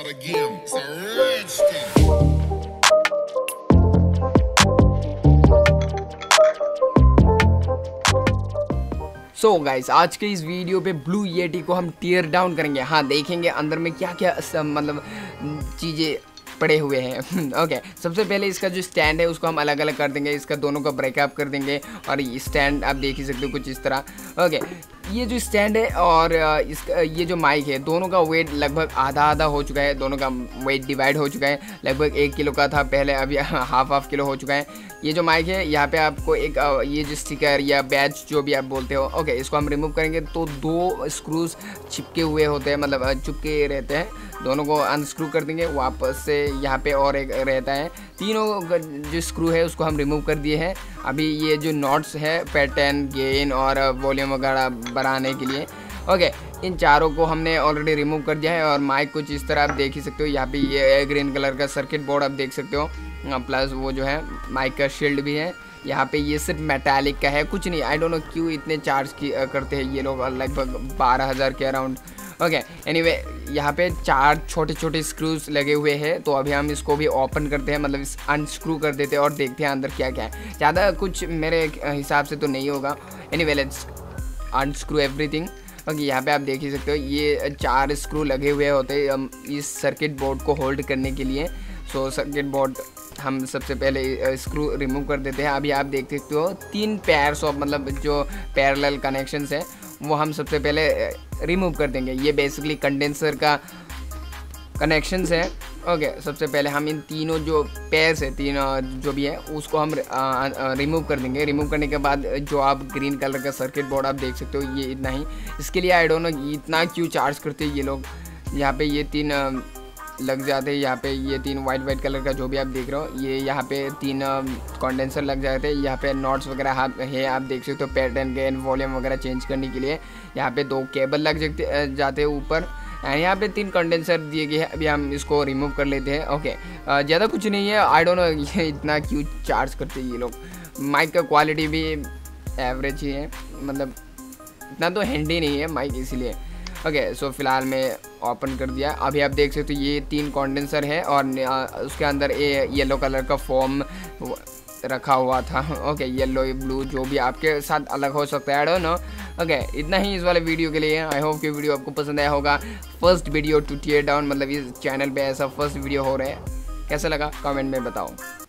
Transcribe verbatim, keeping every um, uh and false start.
out again. It's a rich thing. So so guys, आज के इस वीडियो पे ब्लू येटी को हम टीयर डाउन करेंगे। हाँ, देखेंगे अंदर में क्या क्या मतलब चीज़ें पड़े हुए हैं। ओके okay, सबसे पहले इसका जो स्टैंड है उसको हम अलग अलग कर देंगे, इसका दोनों का ब्रेकअप कर देंगे। और ये स्टैंड आप देख ही सकते हो कुछ इस तरह। ओके okay, ये जो स्टैंड है और इसका ये जो माइक है, दोनों का वेट लगभग आधा आधा हो चुका है। दोनों का वेट डिवाइड हो चुका है। लगभग एक किलो का था पहले, अभी हाफ हाफ किलो हो चुका है। ये जो माइक है, यहाँ पे आपको एक ये जो स्टिकर या बैच जो भी आप बोलते हो, ओके, इसको हम रिमूव करेंगे तो दो स्क्रूज चिपके हुए होते हैं, मतलब चिपके रहते हैं। दोनों को अनस्क्रू कर देंगे वापस से। यहाँ पे और एक रहता है। तीनों जो स्क्रू है उसको हम रिमूव कर दिए हैं। अभी ये जो नॉट्स है पैटर्न, गेन और वॉल्यूम वगैरह बढ़ाने के लिए, ओके, इन चारों को हमने ऑलरेडी रिमूव कर दिया है। और माइक कुछ इस तरह आप देख ही सकते हो। यहाँ पे ये ग्रीन कलर का सर्किट बोर्ड आप देख सकते हो, प्लस वो जो है माइक का शील्ड भी है। यहाँ पे ये सिर्फ मेटालिक का है, कुछ नहीं। आई डोंट नो क्यों इतने चार्ज की करते हैं ये लोग, लगभग बारह हज़ार के अराउंड। ओके, एनीवे यहाँ पे चार छोटे छोटे स्क्रूज लगे हुए हैं। तो अभी हम इसको भी ओपन करते हैं, मतलब इस अनस्क्रू कर देते हैं और देखते हैं अंदर क्या क्या है। ज़्यादा कुछ मेरे हिसाब से तो नहीं होगा। Anyway let's unscrew everything. Okay, यहाँ पे आप देख ही सकते हो ये चार स्क्रू लगे हुए होते हैं इस सर्किट बोर्ड को होल्ड करने के लिए। सो सर्किट बोर्ड हम सबसे पहले स्क्रू रिमूव कर देते हैं। अभी आप देख सकते हो तीन पेयर्स ऑफ मतलब जो पैरेलल कनेक्शंस है वो हम सबसे पहले रिमूव कर देंगे। ये बेसिकली कंडेंसर का कनेक्शंस है। ओके, सबसे पहले हम इन तीनों जो पेयर्स है, तीन जो भी है, उसको हम रिमूव कर देंगे। रिमूव करने के बाद जो आप ग्रीन कलर का सर्किट बोर्ड आप देख सकते हो, ये इतना ही। इसके लिए आई डोंट नो इतना क्यों चार्ज करते हैं ये लोग। यहाँ पे ये तीन लग जाते हैं, यहाँ पे ये तीन वाइट वाइट कलर का जो भी आप देख रहे हो, ये यहाँ पे तीन कंडेंसर लग जाते हैं। यहाँ पे नॉट्स वगैरह है, आप देख सकते हो पैटर्न, गेन, वॉल्यूम वगैरह चेंज करने के लिए। यहाँ पे दो केबल लग जाते जाते हैं ऊपर। एंड यहाँ पे तीन कंडेंसर दिए गए हैं। अभी हम इसको रिमूव कर लेते हैं। ओके, ज़्यादा कुछ नहीं है। आई डोंट नो ये इतना क्यों चार्ज करते हैं ये लोग। माइक का क्वालिटी भी एवरेज ही है, मतलब इतना तो हैंडी नहीं है माइक, इसीलिए। ओके, सो फिलहाल मैं ओपन कर दिया। अभी आप देख सकते हो ये तीन कंडेंसर है और उसके अंदर ये येलो कलर का फॉर्म रखा हुआ था। ओके, येलो ब्लू जो भी आपके साथ अलग हो सकता है, आई डोंट नो। ओके, इतना ही इस वाले वीडियो के लिए। आई होप कि वीडियो आपको पसंद आया होगा। First video to tear down, मतलब इस चैनल पे ऐसा फर्स्ट वीडियो हो रहा है। कैसा लगा कमेंट में बताओ।